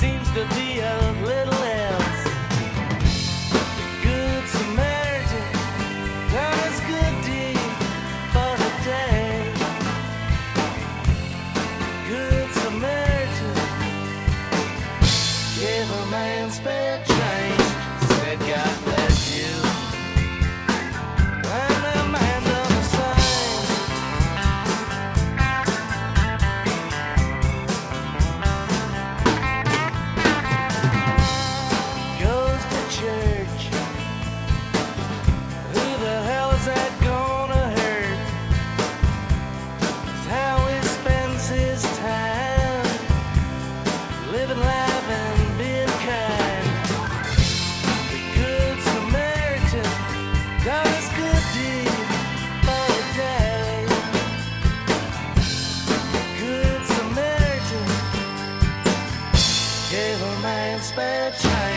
seems to be of little else. Good Samaritan done his good deed for the day. Good Samaritan gave a man spare change, said God bless you. And the man done the same. Goes to church. Who the hell is that gonna hurt? It's how he spends his time, living life and being kind. The Good Samaritan does good deed for a day. Good Samaritan gave a man spare change.